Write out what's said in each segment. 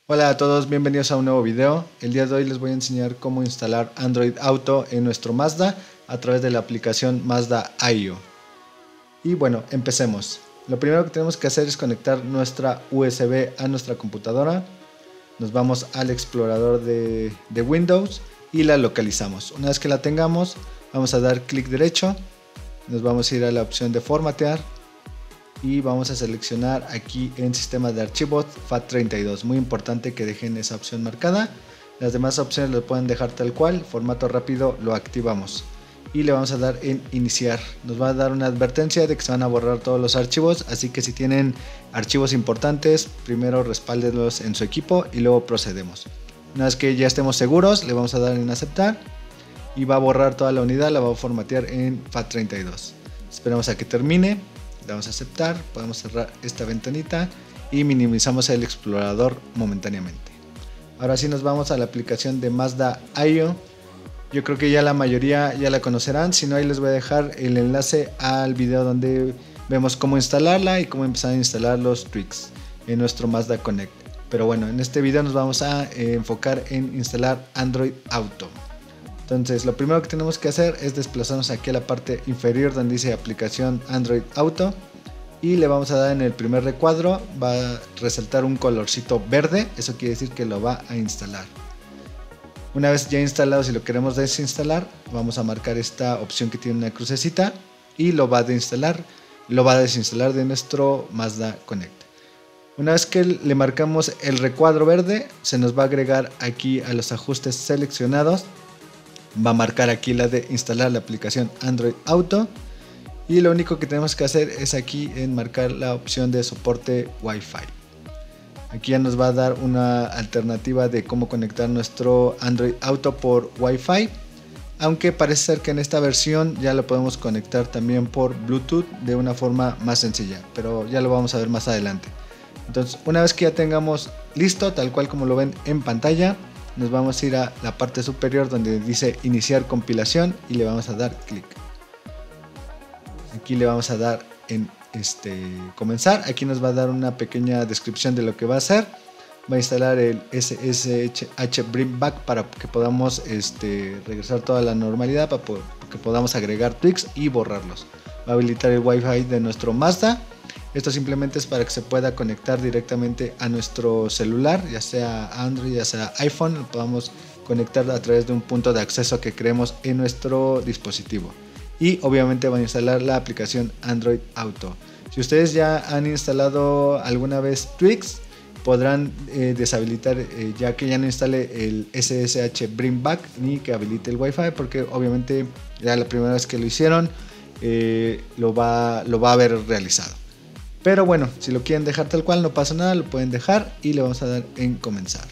Hola a todos, bienvenidos a un nuevo video. El día de hoy les voy a enseñar cómo instalar Android Auto en nuestro Mazda a través de la aplicación Mazda I/O. Y bueno, empecemos. Lo primero que tenemos que hacer es conectar nuestra USB a nuestra computadora. Nos vamos al explorador de Windows y la localizamos. Una vez que la tengamos, vamos a dar clic derecho. Nos vamos a ir a la opción de formatear. Y vamos a seleccionar aquí en sistema de archivos FAT32. Muy importante que dejen esa opción marcada. Las demás opciones lo pueden dejar tal cual. Formato rápido lo activamos y le vamos a dar en iniciar. Nos va a dar una advertencia de que se van a borrar todos los archivos, así que si tienen archivos importantes, primero respáldenlos en su equipo y luego procedemos. Una vez que ya estemos seguros, le vamos a dar en aceptar y va a borrar toda la unidad, la va a formatear en FAT32. Esperamos a que termine. Le damos a aceptar, podemos cerrar esta ventanita y minimizamos el explorador momentáneamente. Ahora sí nos vamos a la aplicación de Mazda I/O. Yo creo que ya la mayoría ya la conocerán, si no ahí les voy a dejar el enlace al video donde vemos cómo instalarla y cómo empezar a instalar los tweaks en nuestro Mazda Connect. Pero bueno, en este video nos vamos a enfocar en instalar Android Auto. Entonces lo primero que tenemos que hacer es desplazarnos aquí a la parte inferior donde dice aplicación Android Auto y le vamos a dar en el primer recuadro, va a resaltar un colorcito verde, eso quiere decir que lo va a instalar. Una vez ya instalado, si lo queremos desinstalar, vamos a marcar esta opción que tiene una crucecita y lo va a desinstalar de nuestro Mazda Connect. Una vez que le marcamos el recuadro verde, se nos va a agregar aquí a los ajustes seleccionados. Va a marcar aquí la de instalar la aplicación Android Auto y lo único que tenemos que hacer es aquí en marcar la opción de soporte Wi-Fi. Aquí ya nos va a dar una alternativa de cómo conectar nuestro Android Auto por Wi-Fi, aunque parece ser que en esta versión ya lo podemos conectar también por Bluetooth de una forma más sencilla, pero ya lo vamos a ver más adelante. Entonces, una vez que ya tengamos listo, tal cual como lo ven en pantalla, nos vamos a ir a la parte superior donde dice iniciar compilación y le vamos a dar clic. Aquí le vamos a dar en comenzar. Aquí nos va a dar una pequeña descripción de lo que va a hacer. Va a instalar el SSH Bring Back para que podamos regresar toda la normalidad, para que podamos agregar tweaks y borrarlos. Va a habilitar el Wi-Fi de nuestro Mazda. Esto simplemente es para que se pueda conectar directamente a nuestro celular, ya sea Android, ya sea iPhone, lo podamos conectar a través de un punto de acceso que creemos en nuestro dispositivo. Y obviamente van a instalar la aplicación Android Auto. Si ustedes ya han instalado alguna vez tweaks, podrán deshabilitar ya que ya no instale el SSH Bring Back ni que habilite el Wi-Fi, porque obviamente ya la primera vez que lo hicieron lo va a haber realizado. Pero bueno, si lo quieren dejar tal cual no pasa nada, lo pueden dejar y le vamos a dar en comenzar.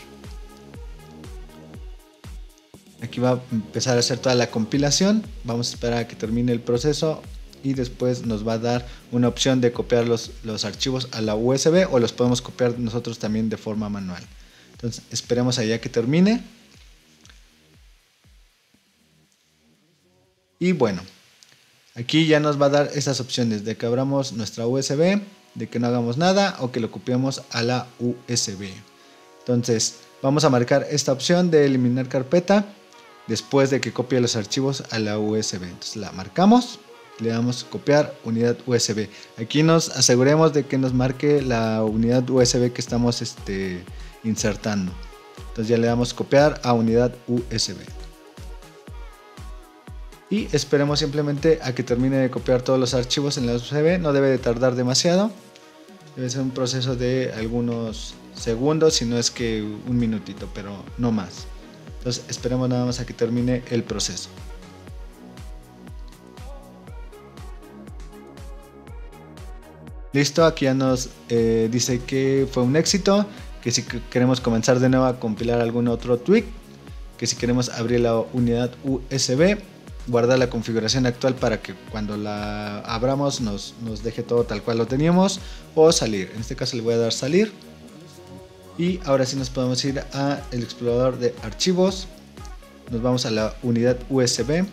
Aquí va a empezar a hacer toda la compilación, vamos a esperar a que termine el proceso y después nos va a dar una opción de copiar los archivos a la USB o los podemos copiar nosotros también de forma manual. Entonces esperemos allá que termine. Y bueno, aquí ya nos va a dar esas opciones de que abramos nuestra USB, de que no hagamos nada o que lo copiemos a la USB. Entonces vamos a marcar esta opción de eliminar carpeta después de que copie los archivos a la USB. Entonces la marcamos, le damos copiar unidad USB. Aquí nos aseguremos de que nos marque la unidad USB que estamos insertando. Entonces ya le damos copiar a unidad USB. Y esperemos simplemente a que termine de copiar todos los archivos en la USB, no debe de tardar demasiado, debe ser un proceso de algunos segundos, si no es que un minutito, pero no más. Entonces esperemos nada más a que termine el proceso. Listo, aquí ya nos dice que fue un éxito, que si queremos comenzar de nuevo a compilar algún otro tweak, que si queremos abrir la unidad USB, guardar la configuración actual para que cuando la abramos nos deje todo tal cual lo teníamos, o salir. En este caso le voy a dar salir y ahora sí nos podemos ir a el explorador de archivos, nos vamos a la unidad USB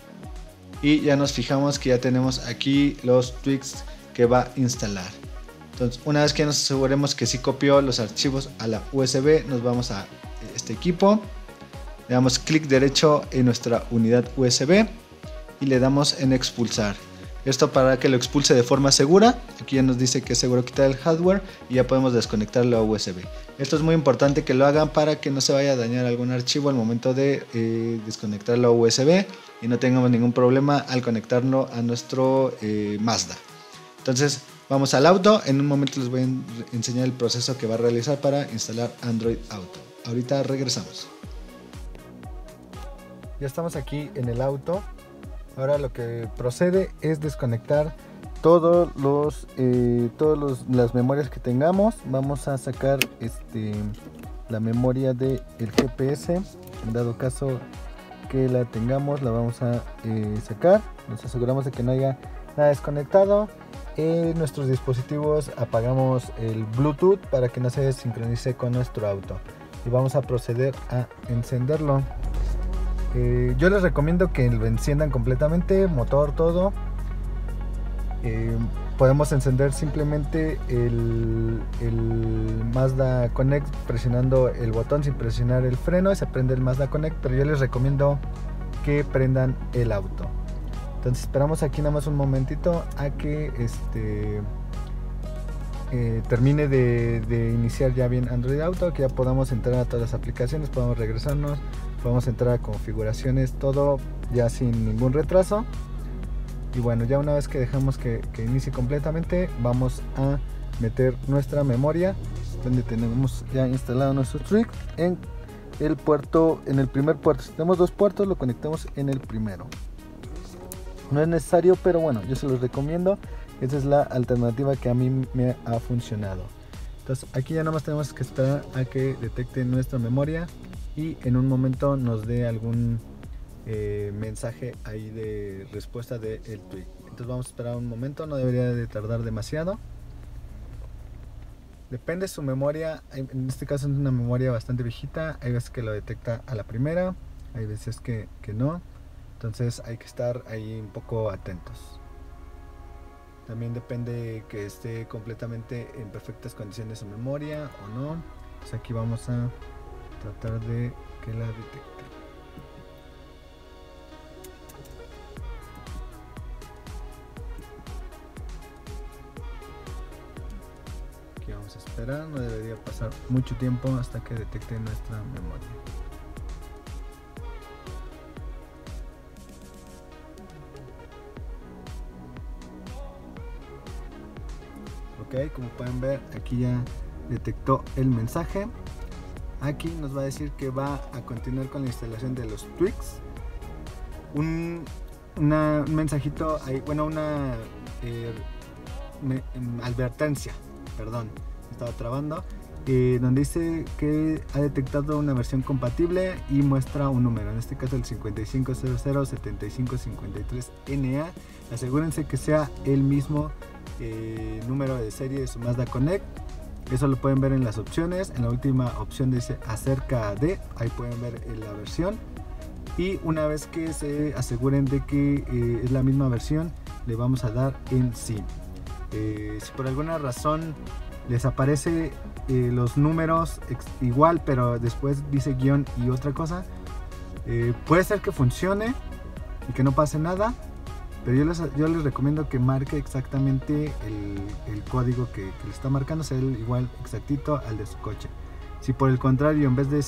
y ya nos fijamos que ya tenemos aquí los tweaks que va a instalar. Entonces, una vez que nos aseguremos que sí copió los archivos a la USB, nos vamos a este equipo, le damos clic derecho en nuestra unidad USB y le damos en expulsar. Esto para que lo expulse de forma segura. Aquí ya nos dice que es seguro quitar el hardware y ya podemos desconectar la USB. Esto es muy importante que lo hagan para que no se vaya a dañar algún archivo al momento de desconectar la USB y no tengamos ningún problema al conectarlo a nuestro Mazda. Entonces vamos al auto. En un momento les voy a enseñar el proceso que va a realizar para instalar Android Auto. Ahorita regresamos. Ya estamos aquí en el auto. Ahora lo que procede es desconectar todas las memorias que tengamos. Vamos a sacar la memoria del GPS. En dado caso que la tengamos, la vamos a sacar. Nos aseguramos de que no haya nada desconectado. En nuestros dispositivos apagamos el Bluetooth para que no se sincronice con nuestro auto. Y vamos a proceder a encenderlo. Yo les recomiendo que lo enciendan completamente, motor, todo. Podemos encender simplemente el Mazda Connect presionando el botón sin presionar el freno y se prende el Mazda Connect, pero yo les recomiendo que prendan el auto. Entonces esperamos aquí nada más un momentito a que termine de iniciar ya bien Android Auto, que ya podamos entrar a todas las aplicaciones, podamos regresarnos, podemos entrar a configuraciones, todo ya sin ningún retraso. Y bueno, ya una vez que dejamos que inicie completamente, vamos a meter nuestra memoria donde tenemos ya instalado nuestro Twix en el puerto, en el primer puerto. Si tenemos dos puertos, lo conectamos en el primero. No es necesario, pero bueno, yo se los recomiendo. Esa es la alternativa que a mí me ha funcionado. Entonces aquí ya nada más tenemos que esperar a que detecte nuestra memoria y en un momento nos dé algún mensaje ahí de respuesta del tweet. Entonces vamos a esperar un momento, no debería de tardar demasiado. Depende de su memoria, en este caso es una memoria bastante viejita, hay veces que lo detecta a la primera, hay veces que no. Entonces hay que estar ahí un poco atentos. También depende que esté completamente en perfectas condiciones su memoria o no. Entonces aquí vamos a tratar de que la detecte. Aquí vamos a esperar, no debería pasar mucho tiempo hasta que detecte nuestra memoria. Ok, como pueden ver, aquí ya detectó el mensaje. Aquí nos va a decir que va a continuar con la instalación de los tweaks. Un mensajito, bueno, una advertencia, perdón, estaba trabando, donde dice que ha detectado una versión compatible y muestra un número, en este caso el 55007553NA. Asegúrense que sea el mismo número de serie de su Mazda Connect. Eso lo pueden ver en las opciones. En la última opción dice acerca de, ahí pueden ver la versión. Y una vez que se aseguren de que es la misma versión, le vamos a dar en sí. Si por alguna razón les aparece los números igual, pero después dice guión y otra cosa, puede ser que funcione y que no pase nada. Pero yo les recomiendo que marque exactamente el código que le está marcando, sea igual exactito al de su coche. Si por el contrario en vez de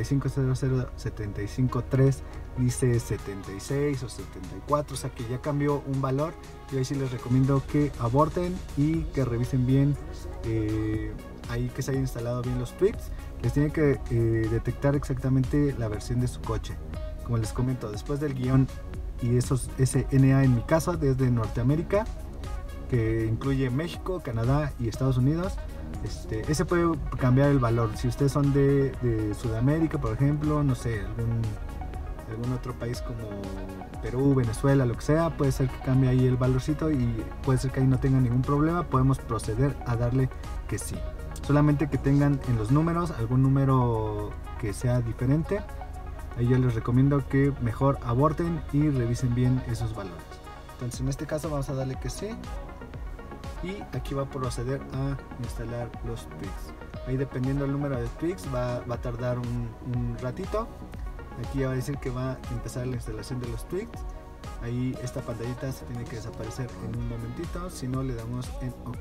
55000753 dice 76 o 74, o sea que ya cambió un valor, yo ahí sí les recomiendo que aborten y que revisen bien ahí que se haya instalado bien los tweaks. Les tiene que detectar exactamente la versión de su coche. Como les comento, después del guión y ese NA en mi caso desde Norteamérica, que incluye México, Canadá y Estados Unidos, ese puede cambiar el valor. Si ustedes son de Sudamérica, por ejemplo, no sé, algún otro país como Perú, Venezuela, lo que sea, puede ser que cambie ahí el valorcito y puede ser que ahí no tenga ningún problema. Podemos proceder a darle que sí, solamente que tengan en los números algún número que sea diferente. Ahí yo les recomiendo que mejor aborten y revisen bien esos valores. Entonces en este caso vamos a darle que sí. y aquí va a proceder a instalar los tweaks. Ahí dependiendo del número de tweaks va a tardar un ratito. Aquí ya va a decir que va a empezar la instalación de los tweaks. Ahí esta pantallita se tiene que desaparecer en un momentito, si no le damos en OK.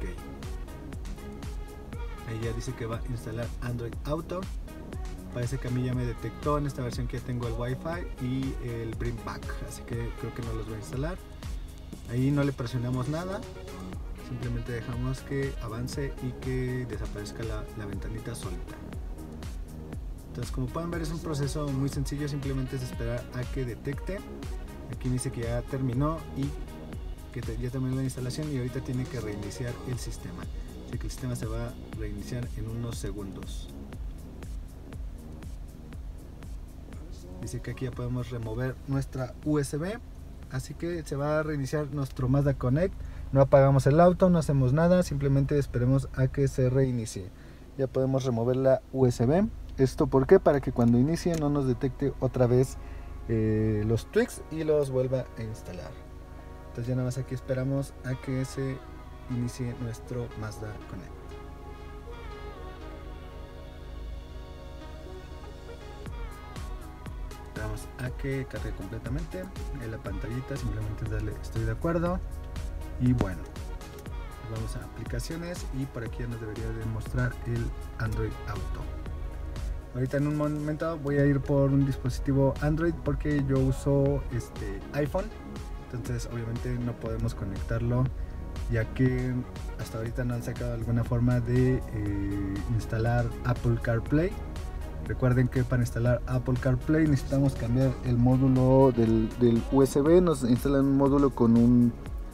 Ahí ya dice que va a instalar Android Auto. Parece que a mí ya me detectó en esta versión que ya tengo el Wi-Fi y el Bring Back, así que creo que no los voy a instalar. Ahí no le presionamos nada, simplemente dejamos que avance y que desaparezca la ventanita solita. Entonces, como pueden ver, es un proceso muy sencillo, simplemente es esperar a que detecte. Aquí me dice que ya terminó y que ya terminó la instalación y ahorita tiene que reiniciar el sistema. Así que el sistema se va a reiniciar en unos segundos. Dice que aquí ya podemos remover nuestra USB, así que se va a reiniciar nuestro Mazda Connect. No apagamos el auto, no hacemos nada, simplemente esperemos a que se reinicie. Ya podemos remover la USB. ¿Esto por qué? Para que cuando inicie no nos detecte otra vez los tweaks y los vuelva a instalar. Entonces ya nada más aquí esperamos a que se inicie nuestro Mazda Connect. Esperamos a que cargue completamente. En la pantallita simplemente darle estoy de acuerdo y bueno, vamos a aplicaciones y por aquí ya nos debería de mostrar el Android Auto. Ahorita en un momento voy a ir por un dispositivo Android porque yo uso iPhone, entonces obviamente no podemos conectarlo ya que hasta ahorita no han sacado alguna forma de instalar Apple CarPlay. Recuerden que para instalar Apple CarPlay necesitamos cambiar el módulo del USB. Nos instalan un módulo con un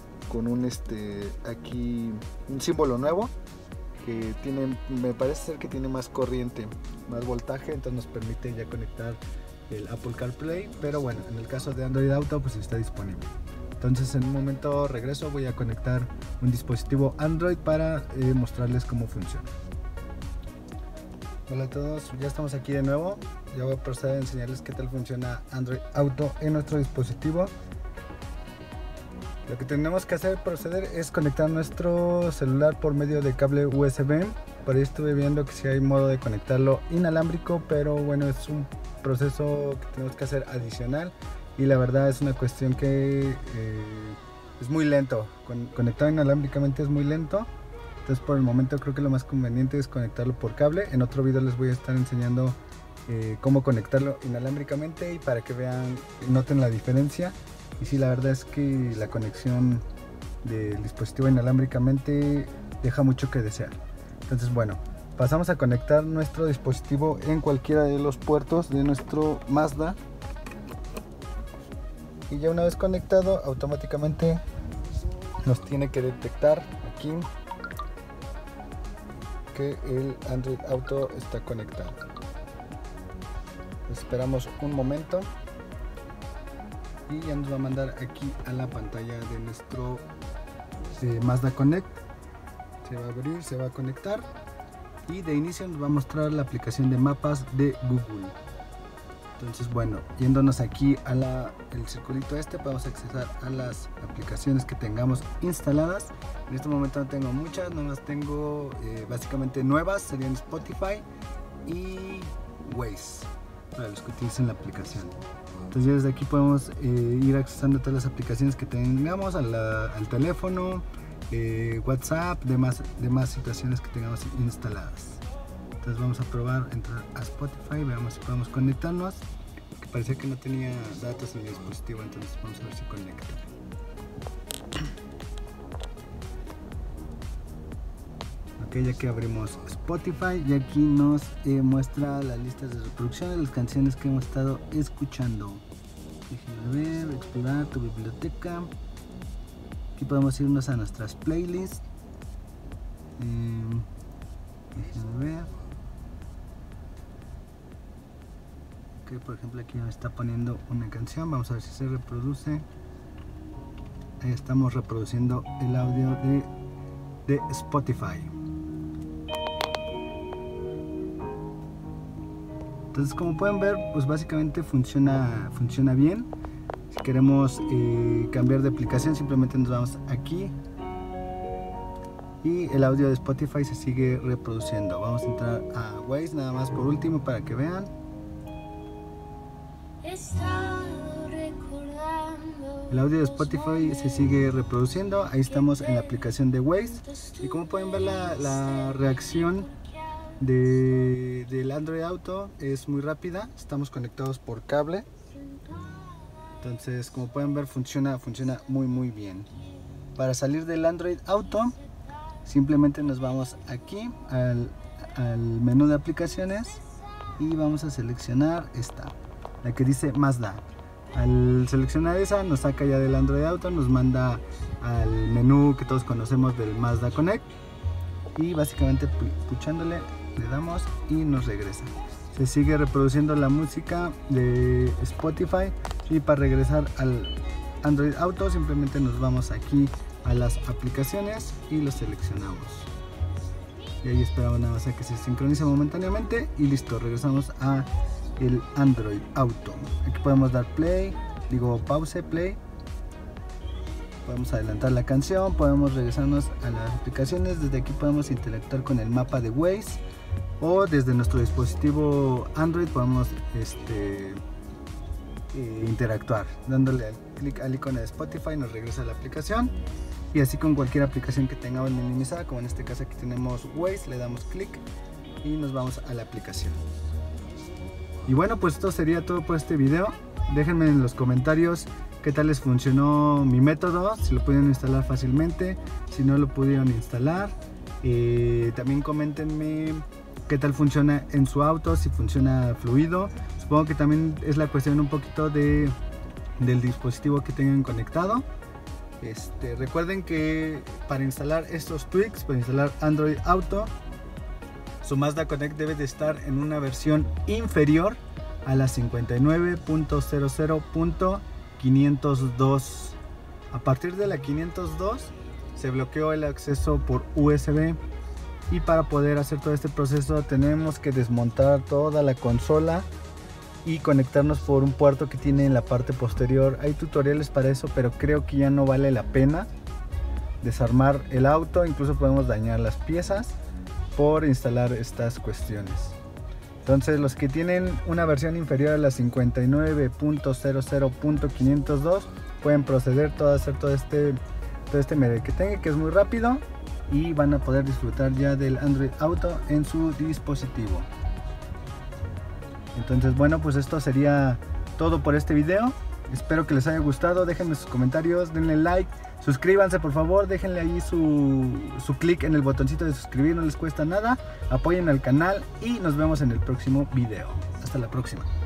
aquí un símbolo nuevo que tiene, me parece ser que tiene más corriente, más voltaje, entonces nos permite ya conectar el Apple CarPlay, pero bueno, en el caso de Android Auto pues está disponible. Entonces en un momento regreso, voy a conectar un dispositivo Android para mostrarles cómo funciona. Hola a todos, ya estamos aquí de nuevo. Ya voy a proceder a enseñarles qué tal funciona Android Auto en nuestro dispositivo. Lo que tenemos que hacer, proceder, es conectar nuestro celular por medio de cable USB. Por ahí estuve viendo que sí hay modo de conectarlo inalámbrico, pero bueno, es un proceso que tenemos que hacer adicional y la verdad es una cuestión que es muy lento. Conectado inalámbricamente es muy lento. Entonces por el momento creo que lo más conveniente es conectarlo por cable. En otro video les voy a estar enseñando cómo conectarlo inalámbricamente y para que vean, noten la diferencia. Y sí, la verdad es que la conexión del dispositivo inalámbricamente deja mucho que desear. Entonces bueno, pasamos a conectar nuestro dispositivo en cualquiera de los puertos de nuestro Mazda. Y ya una vez conectado, automáticamente nos tiene que detectar aquí que el Android Auto está conectado. Esperamos un momento y ya nos va a mandar aquí a la pantalla de nuestro Mazda Connect. Se va a abrir, se va a conectar y de inicio nos va a mostrar la aplicación de mapas de Google. Entonces bueno, yéndonos aquí a el circulito podemos acceder a las aplicaciones que tengamos instaladas. En este momento no tengo muchas, nomás tengo básicamente nuevas, serían Spotify y Waze, para los que utilicen la aplicación. Entonces desde aquí podemos ir accesando todas las aplicaciones que tengamos al teléfono, WhatsApp, demás situaciones que tengamos instaladas. Entonces vamos a probar entrar a Spotify, veamos si podemos conectarnos, que parecía que no tenía datos en el dispositivo, entonces vamos a ver si conecta. Ok, ya que abrimos Spotify y aquí nos muestra las listas de reproducción de las canciones que hemos estado escuchando. Déjenme ver, explorar tu biblioteca. Aquí podemos irnos a nuestras playlists. Déjenme ver. Ok, por ejemplo aquí me está poniendo una canción, vamos a ver si se reproduce. Ahí estamos reproduciendo el audio de Spotify. Entonces como pueden ver, pues básicamente funciona bien. Si queremos cambiar de aplicación, simplemente nos vamos aquí y el audio de Spotify se sigue reproduciendo. Vamos a entrar a Waze nada más por último para que vean. El audio de Spotify se sigue reproduciendo. Ahí estamos en la aplicación de Waze. Y como pueden ver, la reacción del Android Auto es muy rápida. Estamos conectados por cable. Entonces, como pueden ver, funciona muy bien. Para salir del Android Auto, simplemente nos vamos aquí al menú de aplicaciones y vamos a seleccionar esta, la que dice Mazda. Al seleccionar esa nos saca ya del Android Auto, nos manda al menú que todos conocemos del Mazda Connect y básicamente puchándole le damos y nos regresa. Se sigue reproduciendo la música de Spotify y para regresar al Android Auto simplemente nos vamos aquí a las aplicaciones y lo seleccionamos. Y ahí esperamos nada más a que se sincronice momentáneamente y listo, regresamos a el Android Auto. Aquí podemos dar pause, play. Podemos adelantar la canción, podemos regresarnos a las aplicaciones. Desde aquí podemos interactuar con el mapa de Waze o desde nuestro dispositivo Android podemos interactuar. Dándole clic al icono de Spotify nos regresa a la aplicación. Y así con cualquier aplicación que tengamos minimizada, como en este caso aquí tenemos Waze, le damos clic y nos vamos a la aplicación. Y bueno, pues esto sería todo por este video. Déjenme en los comentarios qué tal les funcionó mi método, si lo pudieron instalar fácilmente, si no lo pudieron instalar. También coméntenme qué tal funciona en su auto, si funciona fluido. Supongo que también es la cuestión un poquito del dispositivo que tengan conectado. Recuerden que para instalar estos tweaks, para instalar Android Auto, su Mazda Connect debe de estar en una versión inferior a la 59.00.502. A partir de la 502 se bloqueó el acceso por USB y para poder hacer todo este proceso tenemos que desmontar toda la consola y conectarnos por un puerto que tiene en la parte posterior. Hay tutoriales para eso, pero creo que ya no vale la pena desarmar el auto. Incluso podemos dañar las piezas por instalar estas cuestiones. Entonces los que tienen una versión inferior a la 59.00.502 pueden proceder a hacer todo este merequetengue, que es muy rápido, y van a poder disfrutar ya del Android Auto en su dispositivo. Entonces bueno, pues esto sería todo por este video. Espero que les haya gustado. Déjenme sus comentarios, denle like, suscríbanse por favor, déjenle ahí su clic en el botoncito de suscribir, no les cuesta nada. Apoyen al canal y nos vemos en el próximo video. Hasta la próxima.